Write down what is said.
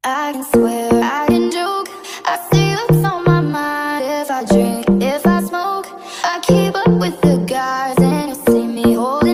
I can swear, I can joke. I see what's on my mind. If I drink, if I smoke, I keep up with the guys, and you'll see me hold